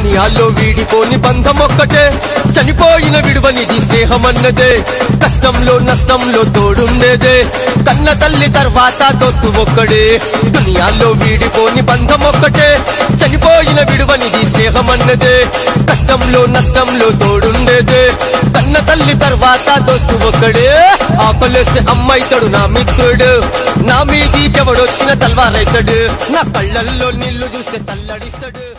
దునియాల్లో వీడిపోని బంధం ఒక్కటే, చనిపోయిన విడువనిది స్నేహమన్నదే. కష్టంలో నష్టంలో తోడుండేదే, కన్న తల్లి తర్వాత దోస్తు ఒక్కడే. దునియాల్లో వీడిపోని బంధం ఒక్కటే, చనిపోయిన విడువనిది స్నేహమన్నదే. కష్టంలో నష్టంలో తోడుండేదే, కన్న తల్లి తర్వాత దోస్తు ఒక్కడే. ఆకలేస్తే అమ్మైతాడు నా మిత్రుడు, నా మీదికెవడొచ్చిన తల్వారైతాడు, నా కళ్ళల్లో నీళ్లు చూస్తే తల్లడిస్తాడు.